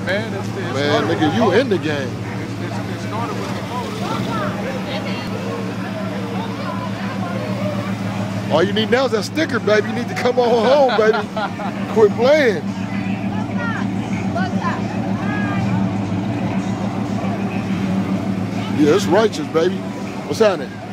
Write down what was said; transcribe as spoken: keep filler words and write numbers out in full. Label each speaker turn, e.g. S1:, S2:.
S1: man. It's, it's
S2: Man, nigga, you in the game.
S1: It, it, it started with the motor.
S2: All you need now is that sticker, baby. You need to come on home, baby. Quit playing. Yeah, it's righteous, baby. What's happening?